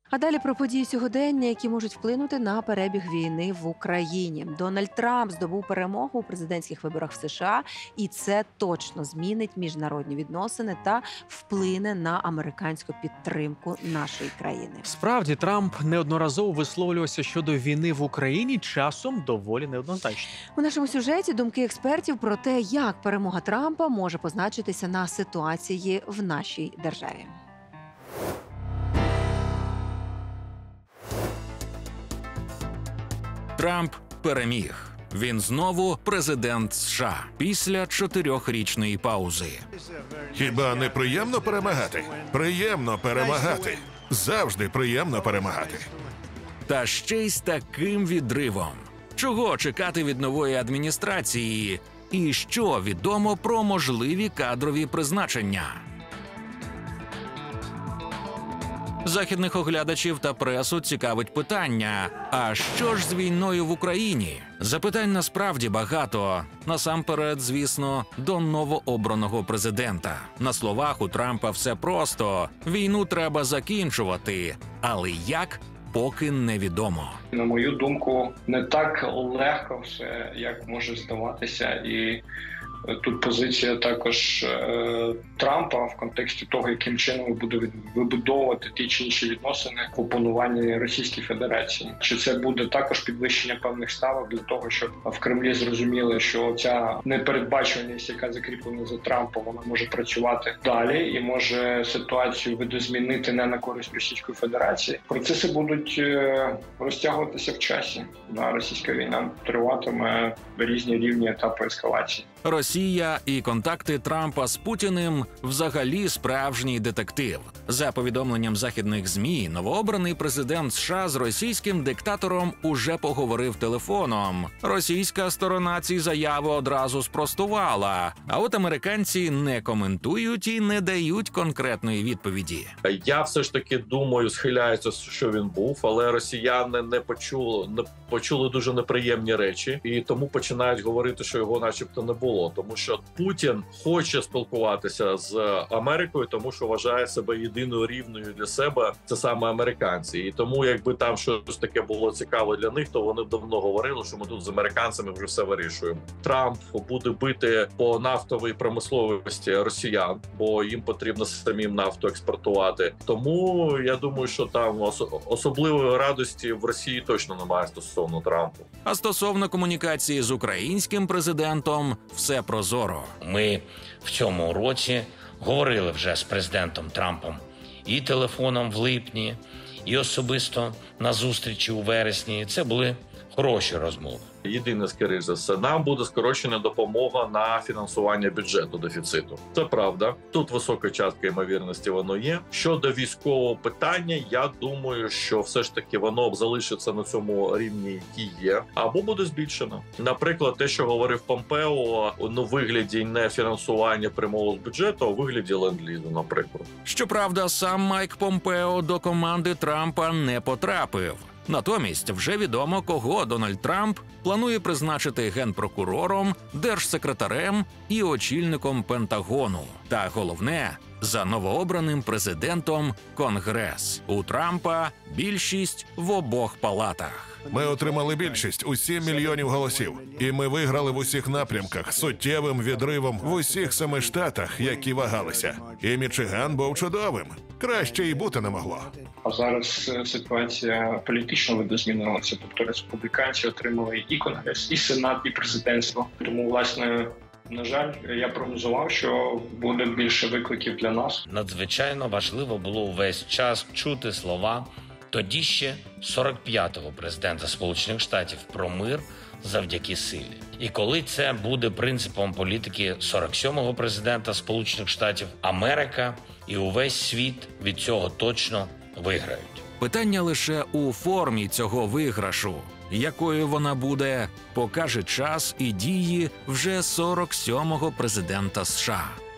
А далі про події сьогодення, які можуть вплинути на перебіг війни в Україні. Дональд Трамп здобув перемогу у президентських виборах в США, і це точно змінить міжнародні відносини та вплине на американську підтримку нашої країни. Справді, Трамп неодноразово висловлювався щодо війни в Україні, часом доволі неоднозначно. У нашому сюжеті думки експертів про те, як перемога Трампа може позначитися на ситуації в нашій державі. Трамп переміг. Він знову президент США після 4-річної паузи. Хіба не приємно перемагати? Приємно перемагати. Завжди приємно перемагати. Та ще й з таким відривом. Чого чекати від нової адміністрації? І що відомо про можливі кадрові призначення? Західних оглядачів та пресу цікавить питання: а що ж з війною в Україні? Запитань насправді багато. Насамперед, звісно, до новообраного президента. На словах у Трампа все просто. Війну треба закінчувати. Але як? Поки невідомо. На мою думку, не так легко все, як може здаватися. І тут позиція також Трампа в контексті того, яким чином буде вибудовувати ті чи інші відносини в опануванні Російської Федерації. Чи це буде також підвищення певних ставок для того, щоб в Кремлі зрозуміли, що ця непередбачуваність, яка закріплена за Трампом, вона може працювати далі і може ситуацію видозмінити не на користь Російської Федерації. Процеси будуть розтягуватися в часі. Російська війна триватиме різні рівні етапи ескалації. Росія і контакти Трампа з Путіним – взагалі справжній детектив. За повідомленням західних ЗМІ, новообраний президент США з російським диктатором уже поговорив телефоном. Російська сторона ці заяви одразу спростувала, а от американці не коментують і не дають конкретної відповіді. Я все ж таки думаю, схиляюся, що він був, але росіяни не почули дуже неприємні речі, і тому починають говорити, що його начебто не було. Тому що Путін хоче спілкуватися з Америкою, тому що вважає себе єдиною рівною для себе, це саме американці. І тому, якби там щось таке було цікаве для них, то вони б давно говорили, що ми тут з американцями вже все вирішуємо. Трамп буде бити по нафтовій промисловості росіян, бо їм потрібно самим нафту експортувати. Тому я думаю, що там особливої радості в Росії точно немає стосовно Трампу. А стосовно комунікації з українським президентом – все прозоро. Ми в цьому році говорили вже з президентом Трампом і телефоном в липні, і особисто на зустрічі у вересні. Це були хороші розмови. Єдине, скоріше за все, нам буде скорочена допомога на фінансування бюджету дефіциту. Це правда. Тут висока частка ймовірності воно є. Щодо військового питання, я думаю, що все ж таки воно залишиться на цьому рівні, який є, або буде збільшено. Наприклад, те, що говорив Помпео, у вигляді не фінансування прямого з бюджету, а у вигляді ленд-лізу, наприклад. Щоправда, сам Майк Помпео до команди Трампа не потрапив. Натомість вже відомо, кого Дональд Трамп планує призначити генпрокурором, держсекретарем і очільником Пентагону. Та головне – за новообраним президентом Конгрес. У Трампа більшість в обох палатах. Ми отримали більшість у 7 мільйонів голосів. І ми виграли в усіх напрямках, суттєвим відривом в усіх 7 штатах, які вагалися. І Мічиган був чудовим. Краще і бути не могло. А зараз ситуація політично видозмінилася. Тобто республіканці отримали і Конгрес, і Сенат, і президентство. Тому, власне, на жаль, я прогнозував, що буде більше викликів для нас. Надзвичайно важливо було увесь час чути слова тоді ще 45-го президента Сполучених Штатів про мир завдяки силі. І коли це буде принципом політики 47-го президента Сполучених Штатів, Америка і увесь світ від цього точно виграють. Питання лише у формі цього виграшу. Якою вона буде, покаже час і дії вже 47-го президента США.